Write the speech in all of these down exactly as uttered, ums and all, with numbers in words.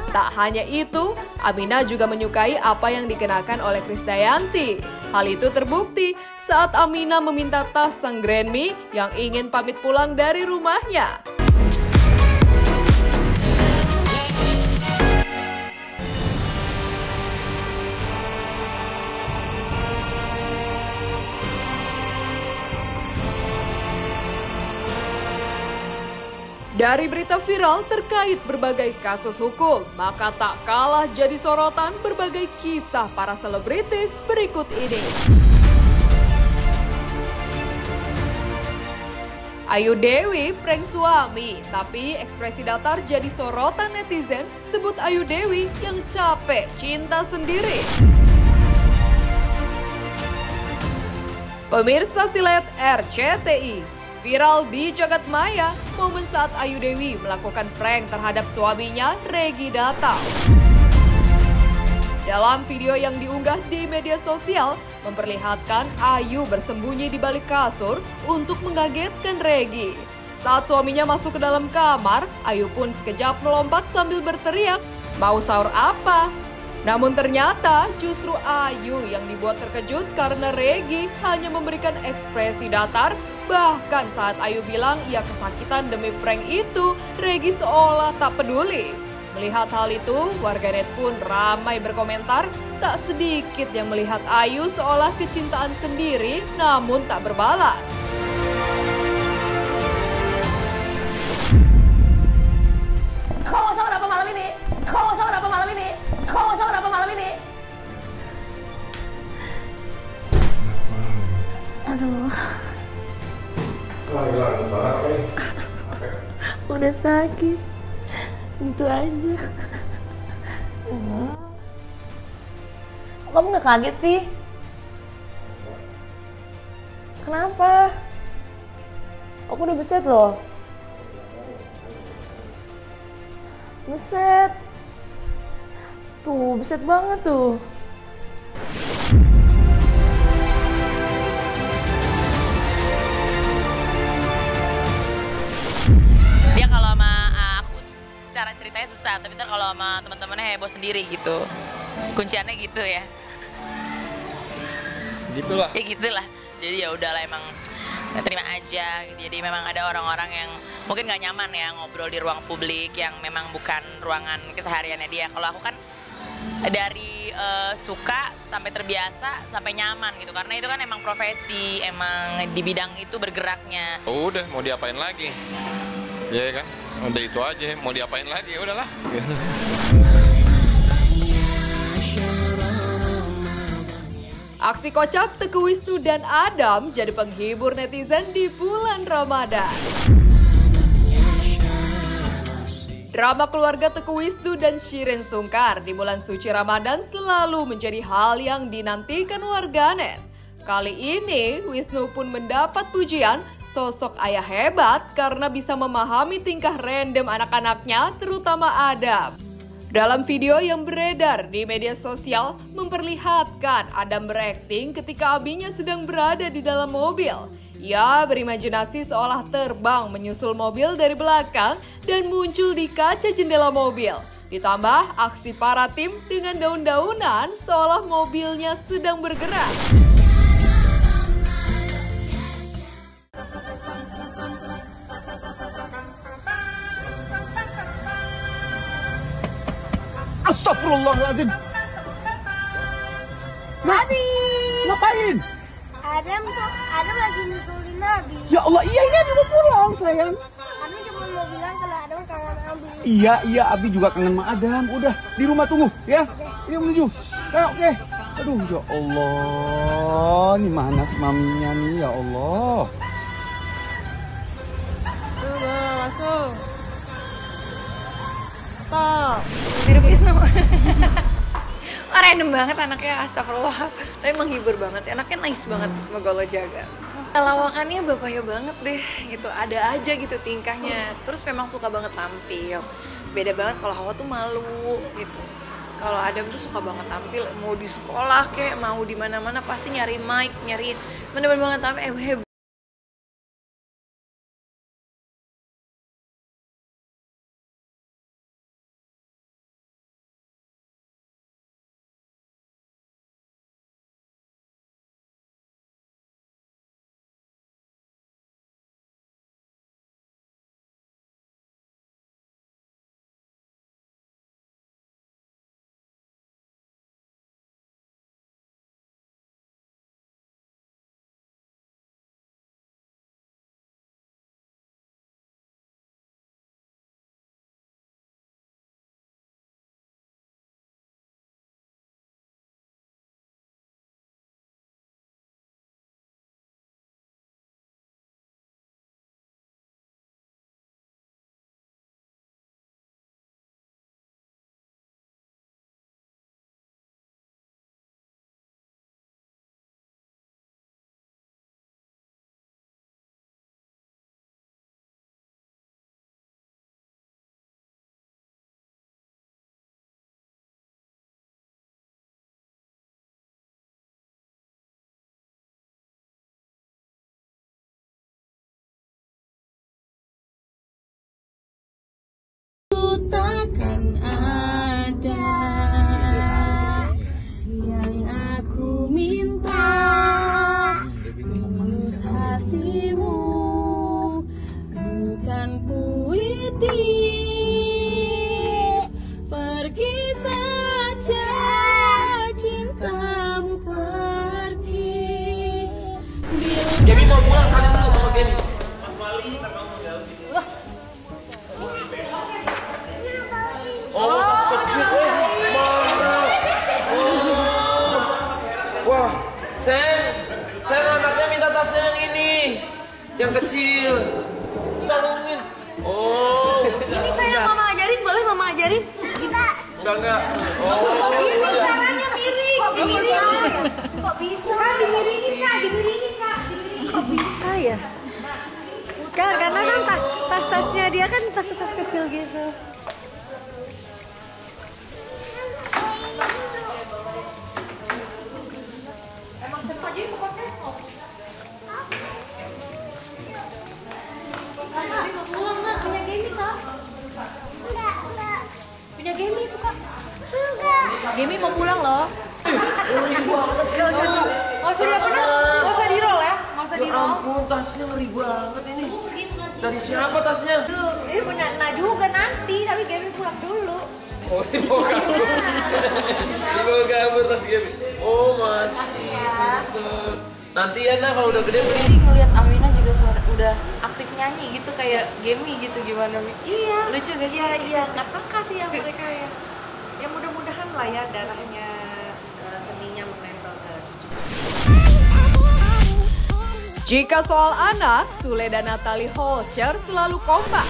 Tak hanya itu, Aminah juga menyukai apa yang dikenakan oleh Krisdayanti. Hal itu terbukti saat Aminah meminta tas sang grandmi yang ingin pamit pulang dari rumahnya. Dari berita viral terkait berbagai kasus hukum, maka tak kalah jadi sorotan berbagai kisah para selebritis berikut ini. Ayu Dewi prank suami, tapi ekspresi datar jadi sorotan netizen sebut Ayu Dewi yang capek cinta sendiri. Pemirsa silet R C T I. Viral di jagat maya, momen saat Ayu Dewi melakukan prank terhadap suaminya, Regi Datal. Dalam video yang diunggah di media sosial, memperlihatkan Ayu bersembunyi di balik kasur untuk mengagetkan Regi. Saat suaminya masuk ke dalam kamar, Ayu pun sekejap melompat sambil berteriak, "Mau sahur apa?" Namun ternyata justru Ayu yang dibuat terkejut karena Regi hanya memberikan ekspresi datar. Bahkan saat Ayu bilang ia kesakitan demi prank itu, Regi seolah tak peduli. Melihat hal itu, warganet pun ramai berkomentar, tak sedikit yang melihat Ayu seolah kecintaan sendiri namun tak berbalas. Kau mau sahur apa malam ini? Kau mau sahur apa malam ini? Kau mau sahur apa malam ini? Aduh. Udah sakit. Gitu aja. Kamu nggak kaget sih? Kenapa? Aku udah beset loh. Beset. Tuh, beset banget tuh. Dia kalau sama aku cara ceritanya susah, tapi ntar kalau sama teman-temannya heboh sendiri gitu. Kunciannya gitu ya. Gitulah. Ya gitulah. Jadi ya udahlah emang terima aja. Jadi memang ada orang-orang yang mungkin nggak nyaman ya ngobrol di ruang publik yang memang bukan ruangan kesehariannya dia. Kalau aku kan dari uh, suka sampai terbiasa sampai nyaman gitu, karena itu kan emang profesi, emang di bidang itu bergeraknya. Udah mau diapain lagi? Ya kan, udah itu aja, mau diapain lagi, ya udahlah. Aksi kocak Teguh Wisnu dan Adam jadi penghibur netizen di bulan Ramadan. Drama keluarga Teguh Wisnu dan Shireen Sungkar di bulan suci Ramadan selalu menjadi hal yang dinantikan warganet. Kali ini, Wisnu pun mendapat pujian sosok ayah hebat karena bisa memahami tingkah random anak-anaknya, terutama Adam. Dalam video yang beredar di media sosial, memperlihatkan Adam berakting ketika abinya sedang berada di dalam mobil. Ia berimajinasi seolah terbang menyusul mobil dari belakang dan muncul di kaca jendela mobil. Ditambah aksi para tim dengan daun-daunan seolah mobilnya sedang bergerak. Astagfirullahaladzim. Nabi. Ngapain? Adam kok, Adam lagi nyusulin Nabi. Ya Allah, iya ini Abi mau pulang sayang. Abi cuma mau bilang kalau Adam kangen Abi. Iya, iya Abi juga kangen sama Adam. Udah, di rumah tunggu ya. Ini menuju. Ya, oke. Aduh, ya Allah. Ini mana sih maminya nih, ya Allah. Tuh, masuk. Stop. Mirip Wisnu. Oh, random banget anaknya, astagfirullah. Tapi menghibur banget sih, anaknya nice banget, semoga Allah jaga. Lawakannya bapaknya banget deh, gitu. Ada aja gitu tingkahnya. Terus memang suka banget tampil. Beda banget kalau Hawa tuh malu gitu. Kalau Adam tuh suka banget tampil, mau di sekolah kayak mau di mana-mana pasti nyari mic, nyari bener-bener banget tampil. Eh, lucu. Eh, mana? Oh. Wah, Sen, Sen anaknya minta tasnya yang ini, yang kecil. Tolongin. Oh. Ini saya mama ajarin, boleh mama ajarin? Enggak. Enggak, enggak. Oh. Ini caranya miring. Kok bisa? Kok bisa? Dimiringin kak, dimiringin kak. Kok bisa ya? Kan, karena kan tas, tas-tasnya dia kan tas-tas kecil gitu. Emang sempat jadi mau podcast kok? Tapi mau pulang nggak? Punya Gemi kak? Enggak, enggak. Punya Gemi itu kak? Enggak. Gemi mau pulang loh. Gak usah di Gak usah di apa? Gak usah di roll ya? Gak usah di Ya roll. ampun, tasnya ngeri banget ini. Dari siapa tasnya? Ini punya Nah juga nanti, tapi Gemi pulang dulu. Oh, ini mau kabur. Ini mau kabur tas Gemi. Oh, masih gitu. Nanti ya nah kalau udah gede beli. Jadi ngeliat Amina juga suara, udah aktif nyanyi gitu kayak Gemi gitu gimana Mi? Iya. Lucu gak sih? Iya, iya. Nggak sangka sih ya mereka ya. Ya mudah-mudahan lah ya darahnya, uh, seninya menempel ke cucu. Jika soal anak, Sule dan Natalie Holscher selalu kompak.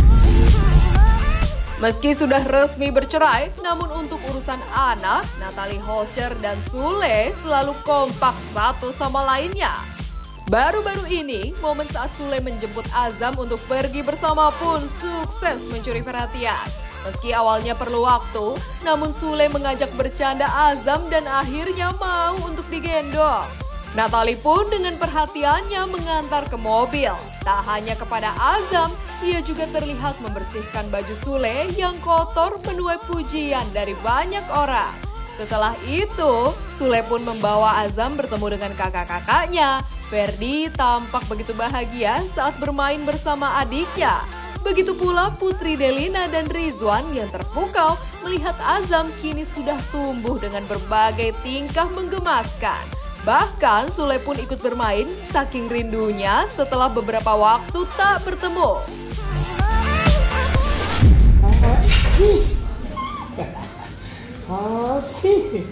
Meski sudah resmi bercerai, namun untuk urusan anak, Natalie Holscher dan Sule selalu kompak satu sama lainnya. Baru-baru ini, momen saat Sule menjemput Azam untuk pergi bersama pun sukses mencuri perhatian. Meski awalnya perlu waktu, namun Sule mengajak bercanda Azam dan akhirnya mau untuk digendong. Natalie pun dengan perhatiannya mengantar ke mobil. Tak hanya kepada Azam, ia juga terlihat membersihkan baju Sule yang kotor menuai pujian dari banyak orang. Setelah itu, Sule pun membawa Azam bertemu dengan kakak-kakaknya. Ferdi tampak begitu bahagia saat bermain bersama adiknya. Begitu pula Putri Delina dan Rizwan yang terpukau melihat Azam kini sudah tumbuh dengan berbagai tingkah menggemaskan. Bahkan Sule pun ikut bermain saking rindunya setelah beberapa waktu tak bertemu. Asih.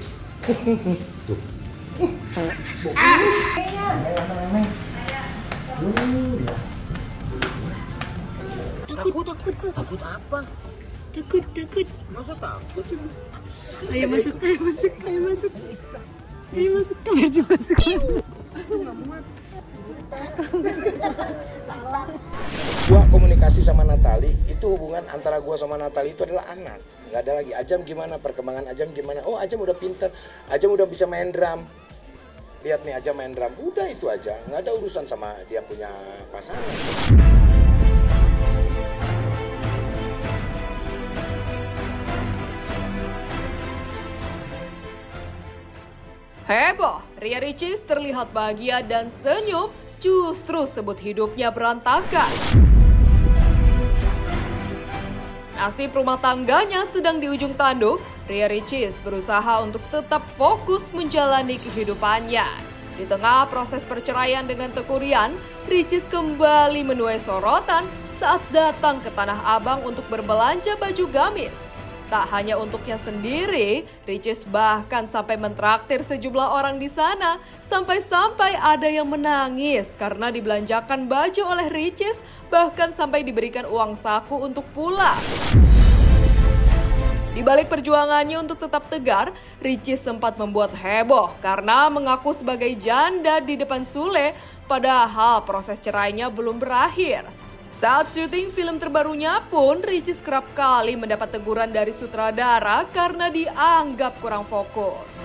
Takut, takut, takut apa? Takut, takut. Masa takut? Ayo masuk, ayo masuk, ayo masuk. Ayo masuk, kamar dimasuk. Gua komunikasi sama Natalie, itu hubungan antara gua sama Natalie itu adalah anak. Nggak ada lagi, Ajam gimana, perkembangan Ajam gimana. Oh Ajam udah pinter, Ajam udah bisa main drum. Lihat nih Ajam main drum, udah itu aja. Nggak ada urusan sama dia punya pasangan. Heboh, Ria Ricis terlihat bahagia dan senyum, justru sebut hidupnya berantakan. Nasib rumah tangganya sedang di ujung tanduk, Ria Ricis berusaha untuk tetap fokus menjalani kehidupannya. Di tengah proses perceraian dengan Teuku Ryan, Ricis kembali menuai sorotan saat datang ke Tanah Abang untuk berbelanja baju gamis. Tak hanya untuknya sendiri, Ricis bahkan sampai mentraktir sejumlah orang di sana. Sampai-sampai ada yang menangis karena dibelanjakan baju oleh Ricis, bahkan sampai diberikan uang saku untuk pulang. Di balik perjuangannya untuk tetap tegar, Ricis sempat membuat heboh karena mengaku sebagai janda di depan Sule, padahal proses cerainya belum berakhir. Saat syuting film terbarunya pun, Ricis kerap kali mendapat teguran dari sutradara karena dianggap kurang fokus.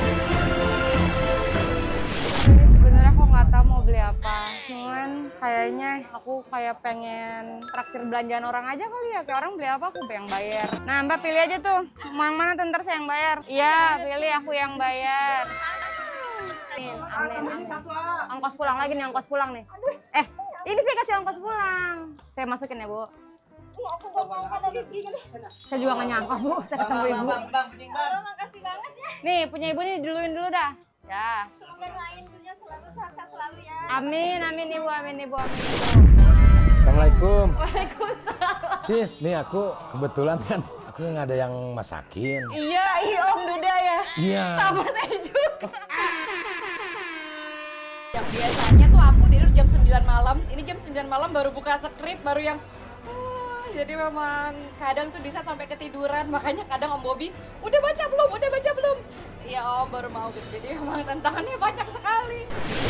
Sebenarnya aku nggak tahu mau beli apa, cuman kayaknya aku kayak pengen traktir belanjaan orang aja kali ya. Kayak orang beli apa aku yang bayar. Nah Mbak pilih aja tuh, mana mana tuh ntar saya yang bayar. Iya pilih aku yang bayar. Nih, amin. Ongkos pulang lagi nih, ongkos pulang nih. Eh, ini saya kasih ongkos pulang. Saya masukin ya, Bu. Iya, aku gak nyangka tadi begini. Saya juga gak nyangka, Bu. Saya ketemu Ibu. Makasih banget ya. Nih, punya Ibu nih duluin dulu dah. Ya. Semoga lain punya selalu sehat selalu ya. Amin, amin Ibu, amin Ibu, amin Ibu. Assalamualaikum. Waalaikumsalam. Sis, nih aku kebetulan kan Aku nggak ada yang masakin. Iya, iya Om Duda ya. Iya. Sama saya juga. Yang biasanya tuh aku tidur jam sembilan malam, ini jam sembilan malam baru buka skrip, baru yang uh, jadi memang kadang tuh bisa sampai ketiduran, makanya kadang Om Bobi, udah baca belum, udah baca belum? Ya Om baru mau gitu, jadi memang tantangannya banyak sekali.